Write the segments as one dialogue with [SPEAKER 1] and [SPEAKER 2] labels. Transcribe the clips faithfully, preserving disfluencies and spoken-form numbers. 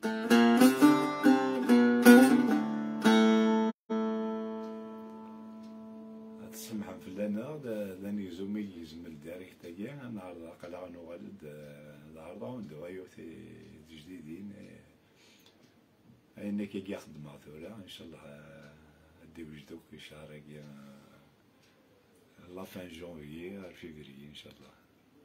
[SPEAKER 1] تسمح فلانا داني زومي يزمل داريك تايا النهارده قلع نوالد النهارده وندو ايوتي جديدين اينك كي يخدم ثورة ان شاء الله دي وجدوك شهر لا فان جونفي فيفري ان شاء الله.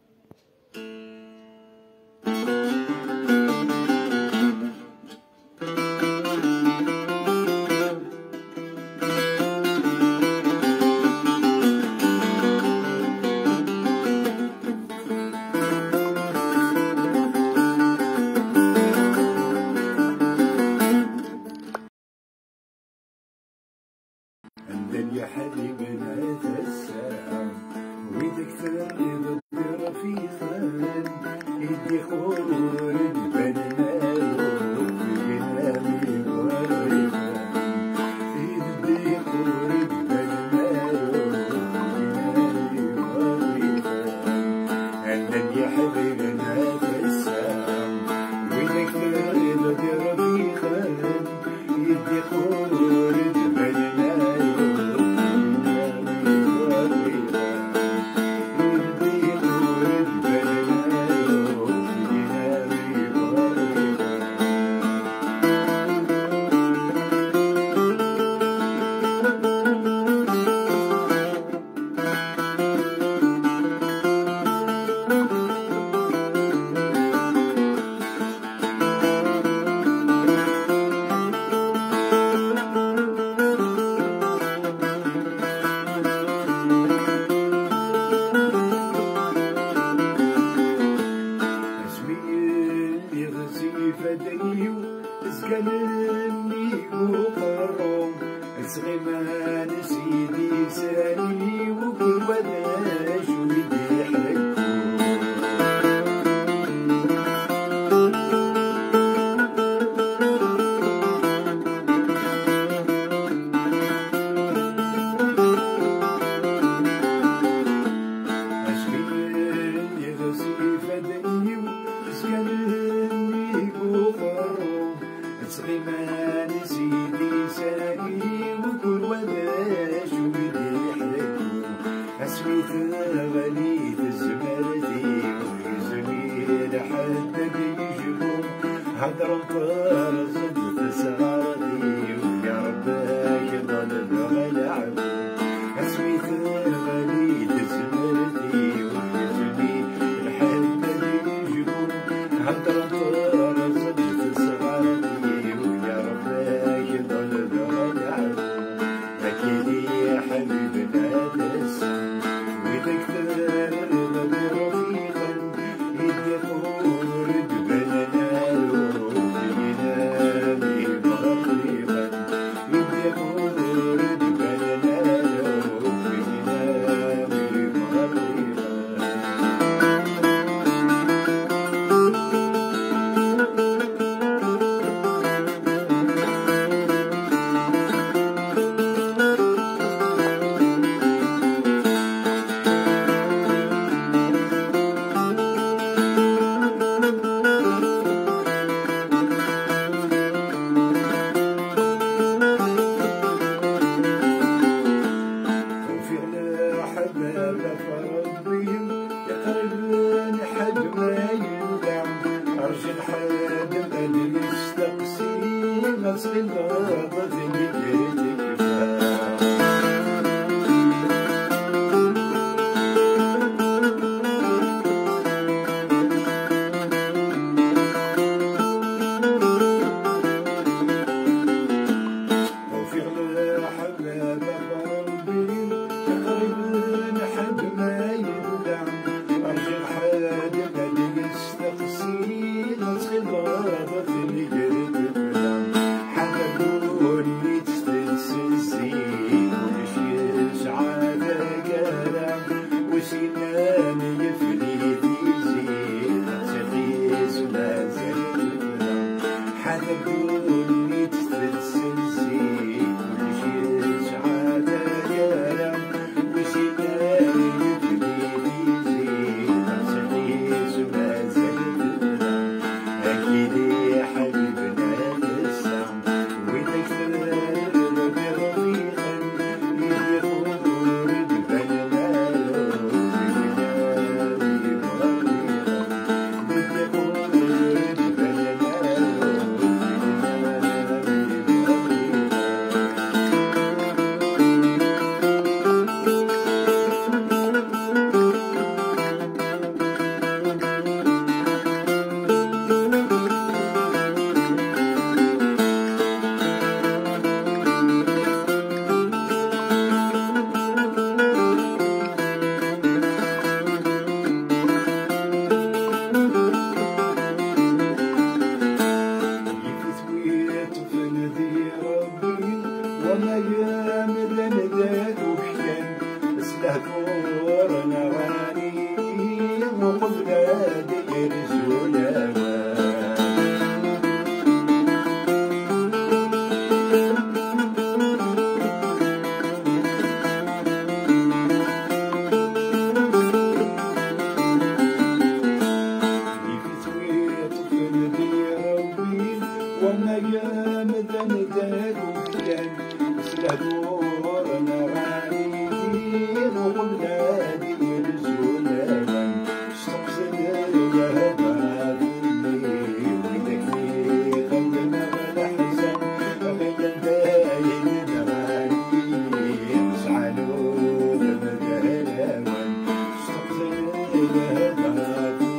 [SPEAKER 1] يا حبيبنا تسام ويدك ترغب برفيقا يدي خور جبل مالو في جنامي وريقا يدي خور جبل مالو في جنامي وريقا عندن يا حبيبنا تسام ويدك ترغب برفيقا يدي خور جبل مالو فديو اسكنني وقرم اسغمان سيدي ساني وكل وداش ويدي حلكو اسمي غسي فديو اسكنني سغيمان سيدي ساني وكل وداش ويدي حلكو اسميت غليت الزمرتي ويزميل حد يجبو هدر مطار زدت سهرتي ويا ربك ضل بغلعبو اسميت غليت الزمرتي ويزميل حد يجبو هدر مطار زدت سهرتي يا حبيبنا تسام ويدك ترغب برفيقا يدي خور جبل مالو في جنامي مريقا يدي خور جبل مالو في جنامي مريقا أرجل حاد الأدل يستقسي غسل الغابة في مجيتك وفعل حباب قلبي تقريبا حد ما يدعم أرجل حاد الأدل يستقسي غسل الغابة في مجيتك حبابو ورنا غاني وقبل دير زولاوان وما جامد ندارو كان سلادور نغاني وقلنا دير زولاوان شتقصد يا بابني ويدكني خلنا غدا حسن غدا داين نغاني مسعالو مدهلاوان شتقصد يا بابني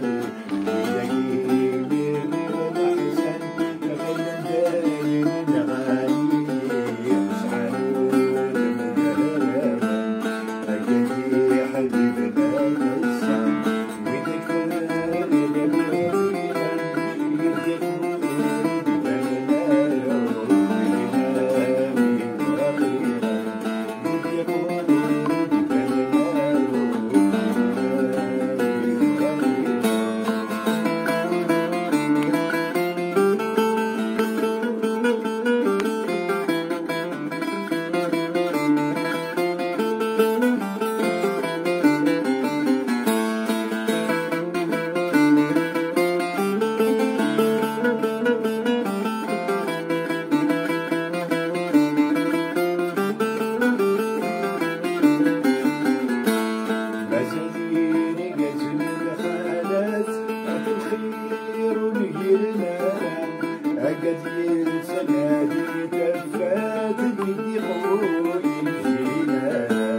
[SPEAKER 1] قدير سنادي كفات بيدي خوي فينا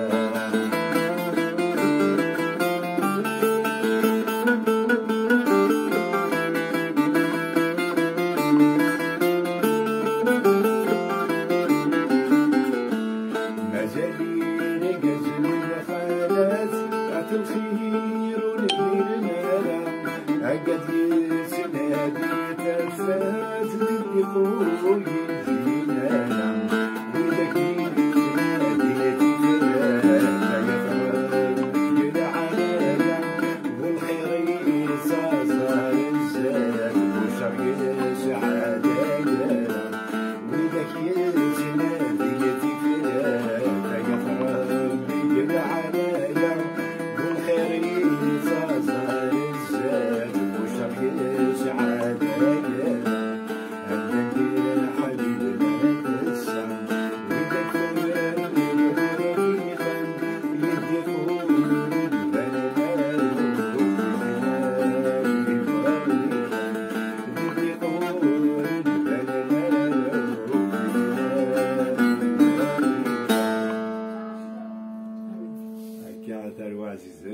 [SPEAKER 1] مازالين قزل الخالات عت الخير ونهيرنا قدير سنادي كفات بيدي خوي فينا ويدك ناديتي فيها يا العالم والخير صار الزاد وشر سعادة ويدك ناديتي فيها يا العالم والخير صار الزاد وشر سعادة عزيزا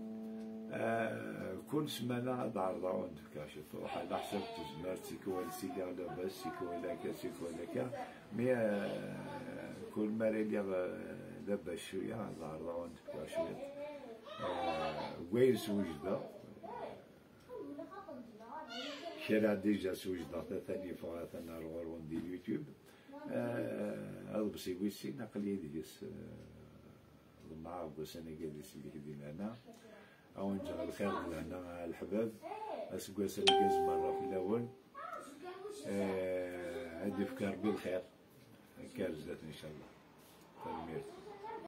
[SPEAKER 1] كل سمانة دعرضا وندفكا شوفو على حسب تزمر سيكوال سيكا لاباس سيكوال هكا سيكوال هكا مي كل مرة اللي لاباس شوية دعرضا وندفكا شوية ويس وجدة كرا ديجا سوجدة ثاني فغا ثنا الغرون دي اليوتيوب أضبسي ويسي نقلي ديس مع بوسنا جالس اللي كدينا هنا أو نجا الخير لهنا الحباب أسقاس الجاز مرة في الأول هادي فكر بالخير كارزات إن شاء الله.